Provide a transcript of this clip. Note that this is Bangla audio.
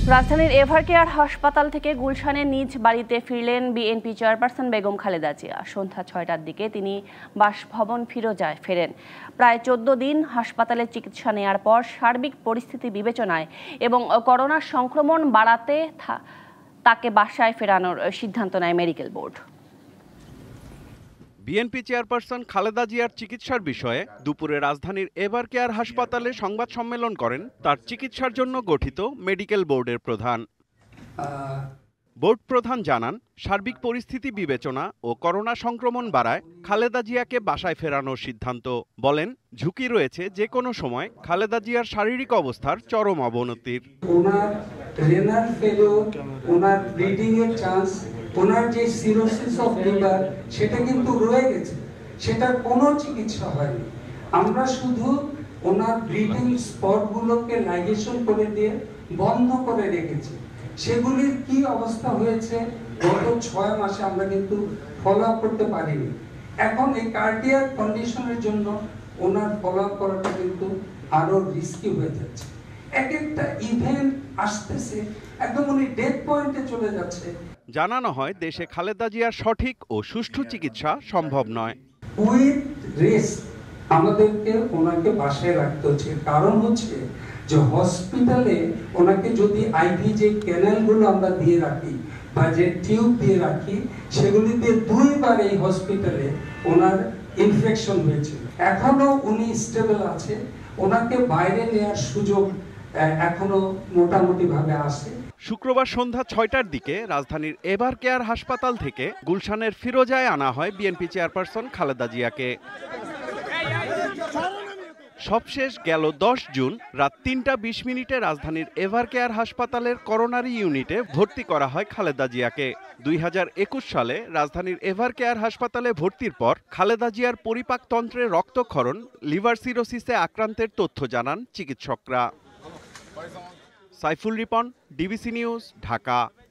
রাজধানীর এভারকেয়ার হাসপাতাল থেকে গুলশানের নিজ বাড়িতে ফিরলেন বিএনপি চেয়ারপারসন বেগম খালেদা জিয়া। সন্ধ্যা ৬টার দিকে তিনি বাসভবন ফিরোজায় ফেরেন। প্রায় ১৪ দিন হাসপাতালে চিকিৎসা নেয়ার পর সার্বিক পরিস্থিতি বিবেচনায় এবং করোনার সংক্রমণ বাড়াতে তাকে বাসায় ফেরানোর সিদ্ধান্ত নেয় medical board. BNP chairperson Khaleda জিয়ার চিকিৎসার বিষয়ে দুপুরে রাজধানীর এভারকেয়ার হাসপাতালে সংবাদ সম্মেলন করেন তার চিকিৎসার জন্য গঠিত মেডিকেল বোর্ডের প্রধান। বোর্ড প্রধান জানান, সার্বিক পরিস্থিতি বিবেচনা ও করোনা সংক্রমণ বাড়ায় খালেদা জিয়াকে বাসায় ফেরানোর সিদ্ধান্ত। বলেন, ঝুঁকি রয়েছে যে কোনো সময় খালেদা জিয়ার শারীরিক অবস্থার চরম অবনতির। ওনার রেনাল ফেলিওর, ওনার ব্লিডিং এর চান্স, ওনার যে সিরোসিস অফ লিভার সেটা কিন্তু রয়ে গেছে, সেটার কোনো চিকিৎসা হয়নি। আমরা শুধু ওনার ব্লিডিং স্পটগুলোকে লাইগেশন করে দিয়ে বন্ধ করে রেখেছি। সেগুলির কি অবস্থা হয়েছে গত ৬ মাসে আমরা কিন্তু ফলো আপ করতে পারিনি। এখন এই কার্ডিয়াক কন্ডিশনের জন্য ওনার ফলো আপ করাটা কিন্তু আরো রিস্কি হয়ে যাচ্ছে। এক একটা ইভেন্ট আসতেছে, একদম উনি ডেথ পয়েন্টে চলে যাচ্ছে। জানানো হয়, দেশে খালেদা জিয়ার সঠিক ও সুষ্ঠু চিকিৎসা সম্ভব নয়। উইথ রিস্ক আমাদেরকে ওনাকে বাসায় রাখতে হচ্ছে। কারণ হচ্ছে যে হসপিটালে ওনাকে যদি আইভি যে ক্যানেলগুলো আমরা দিয়ে রাখি বা যে টিউব দিয়ে রাখি, সেগুলি দিয়ে 2 বার এই হসপিটালে ওনার ইনফেকশন হয়েছিল। এখনো উনি স্টেবল আছে, ওনাকে বাইরে নেওয়ার সুযোগ এখনো মোটামুটি ভাবে আছে। শুক্রবার সন্ধ্যা ৬টার দিকে রাজধানীর এভারকেয়ার হাসপাতাল থেকে গুলশানের ফিরোজায় আনা হয় বিএনপি চেয়ারপারসন খালেদা জিয়াকে। সবশেষ গেল ১০ জুন রাত ৩টা ২০ মিনিটে রাজধানীর এভারকেয়ার হাসপাতালের করোনারি ইউনিটে ভর্তি করা হয় খালেদা জিয়াকে। ২০২১ সালে রাজধানীর এভারকেয়ার হাসপাতালে ভর্তির পর খালেদা জিয়ার পরিপাকতন্ত্রে রক্তক্ষরণ, লিভার সিরোসিসে আক্রান্তের তথ্য জানান চিকিৎসকরা। Saiful Ripon, DBC news, Dhaka.